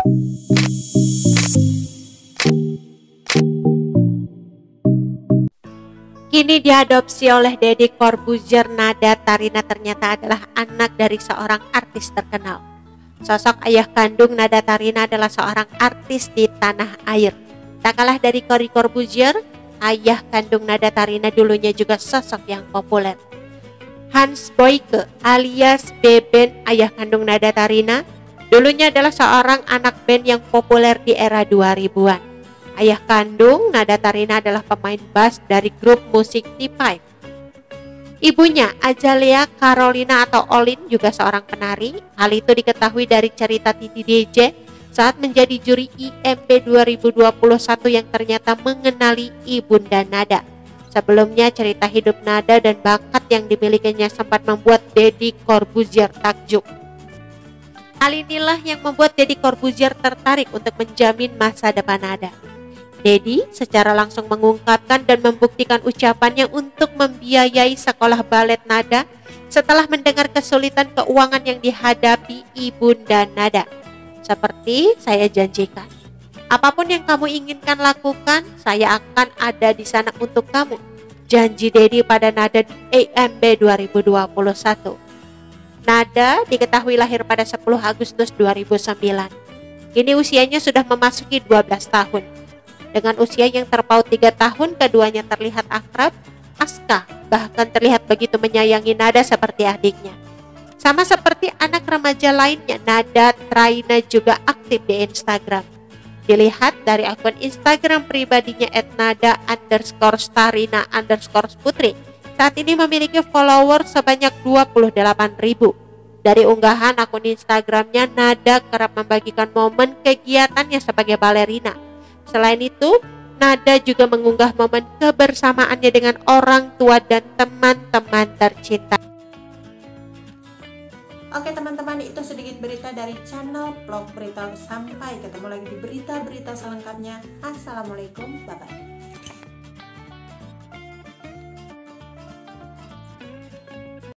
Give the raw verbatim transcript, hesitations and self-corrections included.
Kini diadopsi oleh Deddy Corbuzier, Nada Tarina ternyata adalah anak dari seorang artis terkenal. Sosok ayah kandung Nada Tarina adalah seorang artis di tanah air. Tak kalah dari Deddy Corbuzier, ayah kandung Nada Tarina dulunya juga sosok yang populer. Hans Boyke alias Beben, ayah kandung Nada Tarina, dulunya adalah seorang anak band yang populer di era dua ribuan. Ayah kandung Nada Tarina adalah pemain bass dari grup musik T lima. Ibunya, Azalea Carolina atau Olin, juga seorang penari. Hal itu diketahui dari cerita Titi D J saat menjadi juri I M B dua ribu dua puluh satu yang ternyata mengenali ibunda Nada. Sebelumnya cerita hidup Nada dan bakat yang dimilikinya sempat membuat Deddy Corbuzier takjub. Hal inilah yang membuat Deddy Corbuzier tertarik untuk menjamin masa depan Nada. Deddy secara langsung mengungkapkan dan membuktikan ucapannya untuk membiayai sekolah balet Nada setelah mendengar kesulitan keuangan yang dihadapi ibunda Nada. Seperti saya janjikan, apapun yang kamu inginkan lakukan, saya akan ada di sana untuk kamu. Janji Deddy pada Nada di I M B dua ribu dua puluh satu. Nada diketahui lahir pada sepuluh Agustus dua ribu sembilan. Kini usianya sudah memasuki dua belas tahun. Dengan usia yang terpaut tiga tahun, keduanya terlihat akrab. Aska bahkan terlihat begitu menyayangi Nada seperti adiknya. Sama seperti anak remaja lainnya, Nada Tarina juga aktif di Instagram. Dilihat dari akun Instagram pribadinya et nada underscore tarina underscore putri, saat ini memiliki follower sebanyak dua puluh delapan ribu. Dari unggahan akun Instagramnya, Nada kerap membagikan momen kegiatannya sebagai balerina. Selain itu, Nada juga mengunggah momen kebersamaannya dengan orang tua dan teman-teman tercinta. Oke teman-teman, itu sedikit berita dari channel Vlog Berita. Sampai ketemu lagi di berita-berita selengkapnya. Assalamualaikum, bye-bye.